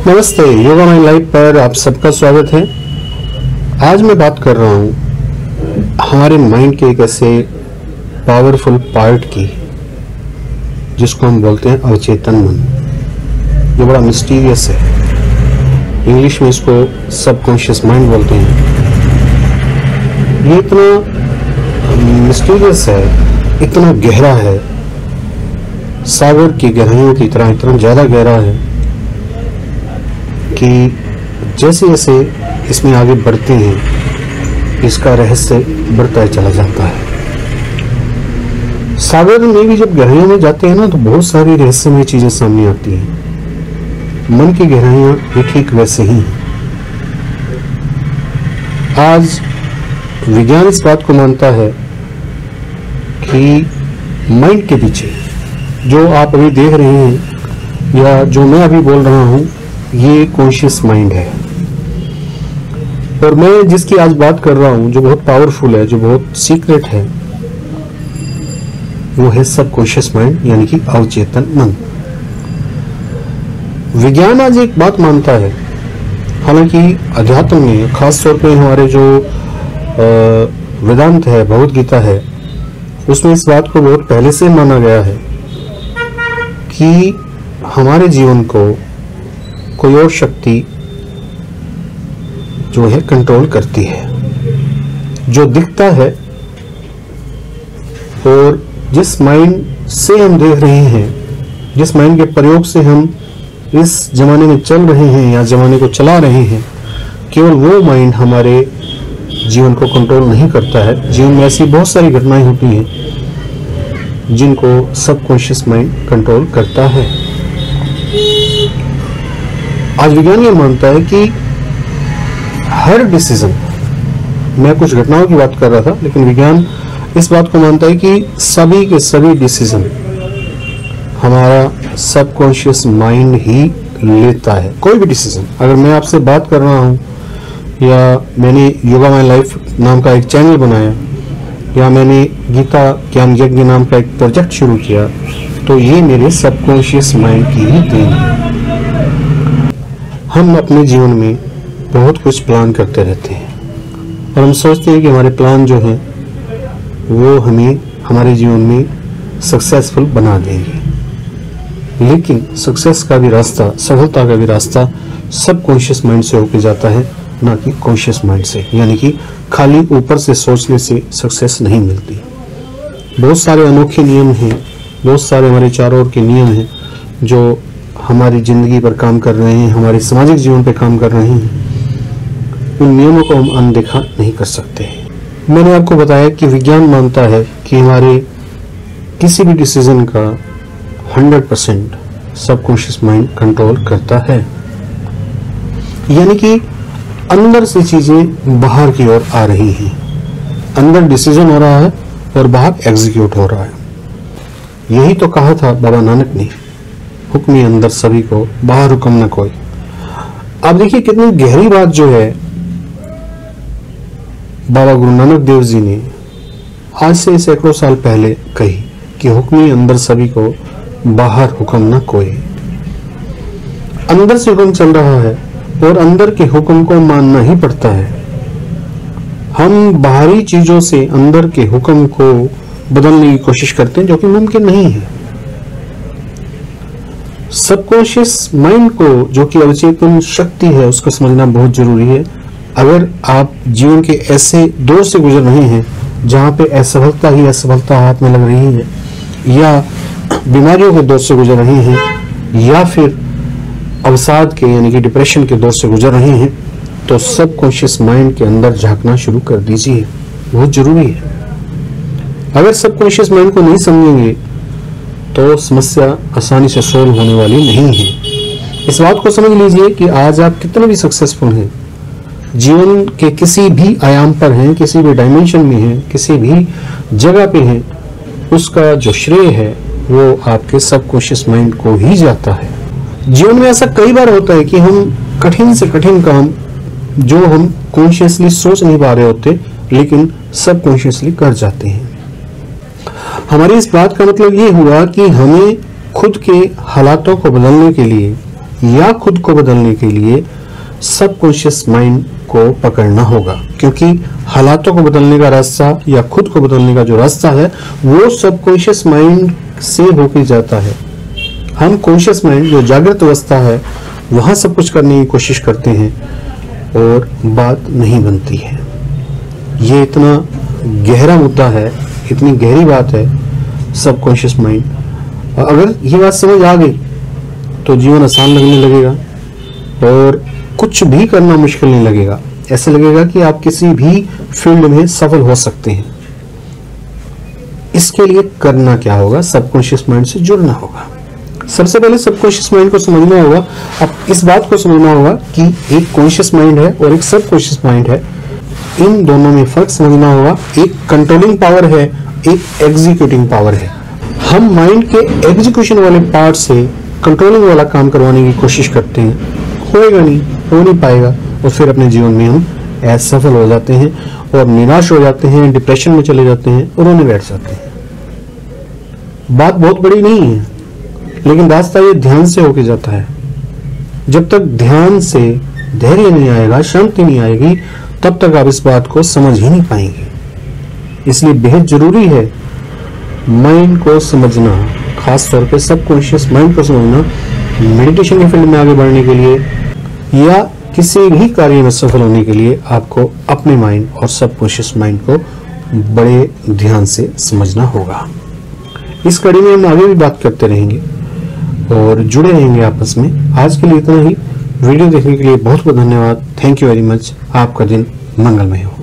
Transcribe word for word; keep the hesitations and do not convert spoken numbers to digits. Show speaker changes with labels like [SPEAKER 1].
[SPEAKER 1] नमस्ते, yoga mind live पर आप सबका स्वागत है। आज मैं बात कर रहा हूँ हमारे माइंड के एक ऐसे पावरफुल पार्ट की जिसको हम बोलते हैं अवचेतन मन। ये बड़ा मिस्टीरियस है, इंग्लिश में इसको सबकॉन्शियस माइंड बोलते हैं। ये इतना मिस्टीरियस है, इतना गहरा है, सागर की गहराइयों की तरह इतना ज्यादा गहरा है कि जैसे जैसे इसमें आगे बढ़ते हैं इसका रहस्य बढ़ता चला जाता है। सागर में भी जब गहराइयों में जाते हैं ना तो बहुत सारी रहस्यमय चीजें सामने आती हैं। मन की गहराइयां भी ठीक वैसे ही हैं। आज विज्ञान इस बात को मानता है कि माइंड के पीछे जो आप अभी देख रहे हैं या जो मैं अभी बोल रहा हूं, ये कॉन्शियस माइंड है। और मैं जिसकी आज बात कर रहा हूं, जो बहुत पावरफुल है, जो बहुत सीक्रेट है, वो है सबकॉन्शियस माइंड, यानी कि अवचेतन मन। विज्ञान आज एक बात मानता है, हालांकि अध्यात्म में खास तौर पे हमारे जो वेदांत है, भगवद गीता है, उसमें इस बात को बहुत पहले से माना गया है कि हमारे जीवन को कोई और शक्ति जो है कंट्रोल करती है। जो दिखता है और जिस माइंड से हम देख रहे हैं, जिस माइंड के प्रयोग से हम इस जमाने में चल रहे हैं या जमाने को चला रहे हैं, केवल वो माइंड हमारे जीवन को कंट्रोल नहीं करता है। जीवन में ऐसी बहुत सारी घटनाएं होती हैं जिनको सबकॉन्शियस माइंड कंट्रोल करता है। आज विज्ञान ये मानता है कि हर डिसीजन, मैं कुछ घटनाओं की बात कर रहा था, लेकिन विज्ञान इस बात को मानता है कि सभी के सभी डिसीजन हमारा सबकॉन्शियस माइंड ही लेता है। कोई भी डिसीजन, अगर मैं आपसे बात कर रहा हूं या मैंने योगा माइंड लाइफ नाम का एक चैनल बनाया या मैंने गीता ज्ञान यज्ञ नाम का एक प्रोजेक्ट शुरू किया, तो ये मेरे सबकॉन्शियस माइंड की ही देन है। हम अपने जीवन में बहुत कुछ प्लान करते रहते हैं और हम सोचते हैं कि हमारे प्लान जो हैं वो हमें हमारे जीवन में सक्सेसफुल बना देंगे, लेकिन सक्सेस का भी रास्ता, सफलता का भी रास्ता सबकॉन्शियस माइंड से होकर जाता है, ना कि कॉन्शियस माइंड से। यानी कि खाली ऊपर से सोचने से सक्सेस नहीं मिलती। बहुत सारे अनोखे नियम हैं, बहुत सारे हमारे चारों ओर के नियम हैं जो हमारी जिंदगी पर काम कर रहे हैं, हमारे सामाजिक जीवन पर काम कर रहे हैं। उन नियमों को हम अनदेखा नहीं कर सकते। मैंने आपको बताया कि विज्ञान मानता है कि हमारे किसी भी डिसीजन का hundred percent subconscious mind control करता है। यानी कि अंदर से चीजें बाहर की ओर आ रही हैं, अंदर डिसीजन हो रहा है और बाहर एग्जीक्यूट हो रहा है। यही तो कहा था बाबा नानक ने, हुक्म अंदर सभी को, बाहर हुक्म न कोई। आप देखिए कितनी गहरी बात जो है बाबा गुरु नानक देव जी ने आज से सैकड़ों साल पहले कही कि हुक्म अंदर सभी को, बाहर हुक्म न कोई। अंदर से हुक्म चल रहा है और अंदर के हुक्म को मानना ही पड़ता है। हम बाहरी चीजों से अंदर के हुक्म को बदलने की कोशिश करते हैं, जो कि मुमकिन नहीं है। सबकॉन्शियस माइंड को, जो कि अवचेतन शक्ति है, उसको समझना बहुत जरूरी है। अगर आप जीवन के ऐसे दौर से गुजर रहे हैं जहां पे असफलता ही असफलता हाथ में लग रही है, या बीमारियों के दौर से गुजर रहे हैं, या फिर अवसाद के यानी कि डिप्रेशन के दौर से गुजर रहे हैं, तो सबकॉन्शियस माइंड के अंदर झांकना शुरू कर दीजिए, बहुत जरूरी है। अगर सबकॉन्शियस माइंड को नहीं समझेंगे तो समस्या आसानी से सोल्व होने वाली नहीं है। इस बात को समझ लीजिए कि आज आप कितने भी सक्सेसफुल हैं, जीवन के किसी भी आयाम पर हैं, किसी भी डायमेंशन में हैं, किसी भी जगह पे हैं, उसका जो श्रेय है वो आपके सबकॉन्शियस माइंड को ही जाता है। जीवन में ऐसा कई बार होता है कि हम कठिन से कठिन काम जो हम कॉन्शियसली सोच नहीं पा रहे होते, लेकिन सबकॉन्शियसली कर जाते हैं। हमारी इस बात का मतलब ये हुआ कि हमें खुद के हालातों को बदलने के लिए या खुद को बदलने के लिए सबकॉन्शियस माइंड को पकड़ना होगा, क्योंकि हालातों को बदलने का रास्ता या खुद को बदलने का जो रास्ता है वो सबकॉन्शियस माइंड से होके जाता है। हम कॉन्शियस माइंड जो जागृत अवस्था है वहां सब कुछ करने की कोशिश करते हैं और बात नहीं बनती है। ये इतना गहरा मुद्दा है, इतनी गहरी बात है सबकॉन्शियस माइंड। अगर ये बात समझ आ गई तो जीवन आसान लगने लगेगा और कुछ भी करना मुश्किल नहीं लगेगा। ऐसे लगेगा कि आप किसी भी फील्ड में सफल हो सकते हैं। इसके लिए करना क्या होगा? सबकॉन्शियस माइंड से जुड़ना होगा। सबसे पहले सबकॉन्शियस माइंड को समझना होगा। अब इस बात को समझना होगा कि एक कॉन्शियस माइंड है और एक सबकॉन्शियस माइंड है, इन दोनों में फर्क समझना होगा। एक कंट्रोलिंग पावर है, एक एग्जीक्यूटिंग पावर है। हम माइंड के एग्जीक्यूशन वाले पार्ट से कंट्रोलिंग वाला काम करवाने की कोशिश करते हैं, होएगा नहीं, हो नहीं पाएगा और फिर अपने जीवन में हम असफल हो जाते हैं और निराश हो जाते हैं, डिप्रेशन में चले जाते हैं और रोने बैठ जाते हैं। बात बहुत बड़ी नहीं है, लेकिन रास्ता ये ध्यान से होके जाता है। जब तक ध्यान से धैर्य नहीं आएगा, शांति नहीं आएगी, तब तक आप इस बात को समझ ही नहीं पाएंगे। इसलिए बेहद जरूरी है माइंड को समझना, खास तौर पे सबकॉन्शियस माइंड को समझना। मेडिटेशन के फील्ड में आगे बढ़ने के लिए या किसी भी कार्य में सफल होने के लिए आपको अपने माइंड और सबकॉन्शियस माइंड को बड़े ध्यान से समझना होगा। इस कड़ी में हम आगे भी बात करते रहेंगे और जुड़े रहेंगे आपस में। आज के लिए इतना ही। वीडियो देखने के लिए बहुत बहुत धन्यवाद। Thank you very much. आपका दिन मंगलमय हो।